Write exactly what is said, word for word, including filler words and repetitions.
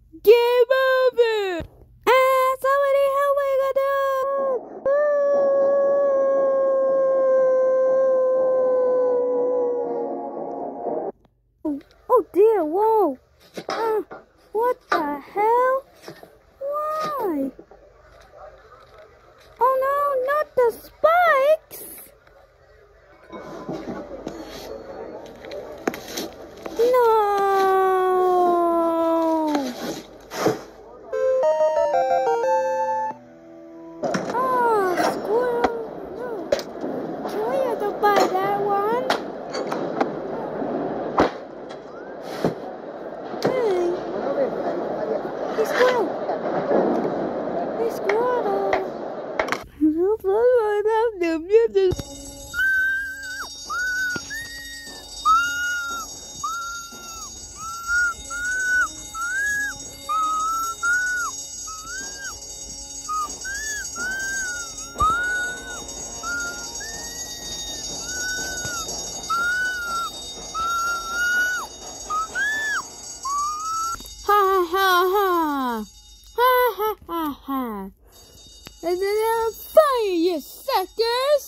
Game over! Ah, somebody help me, gonna Oh, oh dear, whoa! Uh, what the hell? Why? Oh no, not the spikes! No! Oh, squirrel! No. Can we have to buy that one? Hey! Hey, squirrel! Hey, squirrel! Ha ha ha! Ha ha ha ha! Is it on fire, you suckers?